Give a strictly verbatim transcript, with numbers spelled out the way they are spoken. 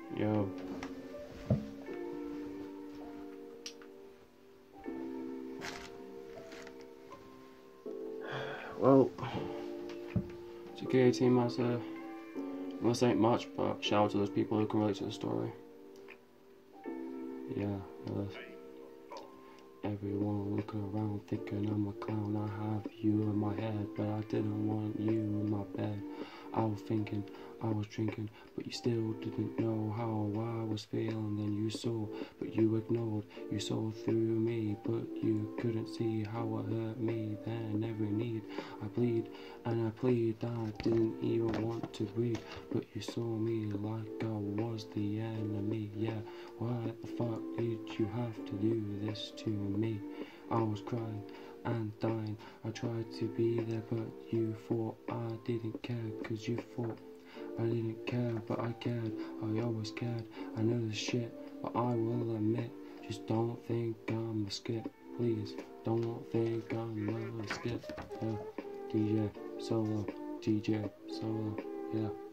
Yo. Well, to K A team, I say, this ain't much, but shout out to those people who can relate to the story. Yeah, yes. Everyone looking around thinking I'm a clown. I have you in my head, but I didn't want you in my bed. I was thinking, I was drinking, but you still didn't know how I was feeling. Then you saw, but you ignored. You saw through me, but you couldn't see how it hurt me. Then every need I bleed and I plead. I didn't even want to breathe, but you saw me like I was the enemy. Yeah, why the fuck did you have to do this to me? I was crying and dying. I tried to be there, but you thought I didn't care, cause you thought I didn't care, but I cared. I always cared. I know this shit, but I will admit, just don't think I'm a skip. Please, don't think I'm a skip. Yeah. D J Solo, D J Solo, yeah.